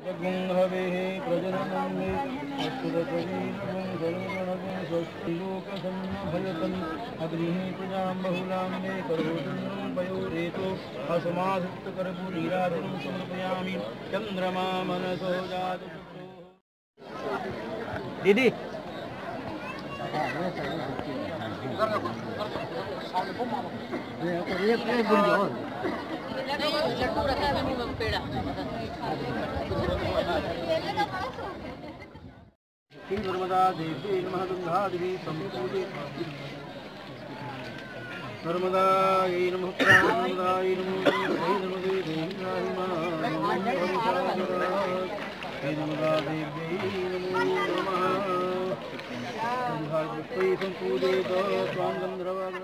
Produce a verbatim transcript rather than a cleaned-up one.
गुंहवेः प्रजननं मे अस्तुतकवीरगुं सर्वगणगुं स्वस्तिलोकसन्नभयतन् अग्निः प्रजां बहुलां मे करोतुं पयोरेतो असमाधुक्तकर्पूरीराधनं समर्पयामि चन्द्रमा मनसो जातु दीदी लड्डू रखा है मुंह में पेड़ा नर्मदा देवी नमः गंगा देवी संपूजे नर्मदायै नमः नर्मदायै नमः नर्मदे देवी नर्मदा देवी नमो नमः संपूजे स्वां गंधर्व